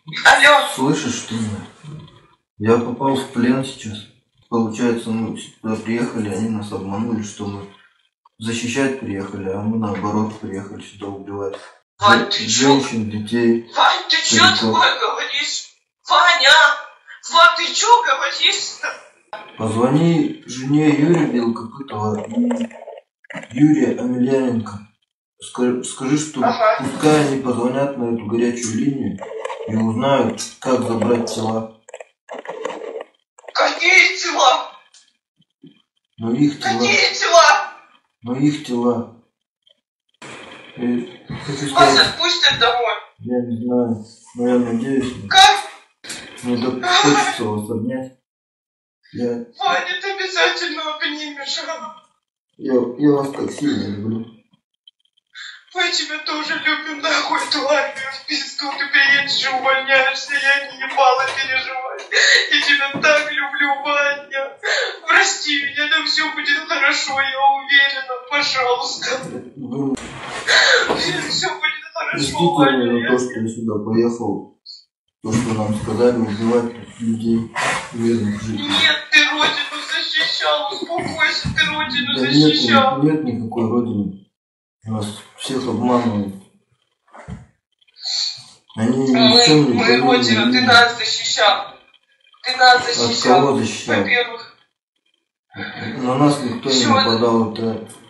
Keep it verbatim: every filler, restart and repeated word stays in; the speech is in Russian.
Алло. Слышишь, что ли? Я попал в плен сейчас. Получается, мы сюда приехали, они нас обманули, что мы защищать приехали, а мы наоборот приехали сюда убивать. Вань, ты женщин, чё? детей. Вань, ты чё такое говоришь? Ваня! Вань, ты чё говоришь-то? Позвони жене Юрия Белокопытова и Юрия Амельяненко. Скажи, скажи, что ага. пускай они позвонят на эту горячую линию и узнают, как забрать тела. Какие тела? Но их тела. Какие тела? Но их тела. И хочу сказать, Вас отпустят домой? Я не знаю, но я надеюсь. Как? Мне так хочется вас обнять. Я... Ваня, ты обязательно обнимешь. Я, я вас так сильно люблю. Мы тебя тоже любим, нахуй, тварь, в пизду, ты приедешь и увольняешься, я не ебала переживать. Я тебя так люблю, Ваня. Прости меня, да все будет хорошо, я уверена, пожалуйста. Вы... Все будет хорошо, Простите Ваня. меня за то, что я сюда поехал. То, что нам сказали, убивать людей, мирных жителей. Нет, ты родину защищал, успокойся, ты родину Да защищал. Нет, нет никакой родины. Нас всех обманывают. Они ни в чем не мы родину, ты нас защищал. Ты нас защищал. От кого защищал? Во-первых. На нас никто Всё не нападал. Это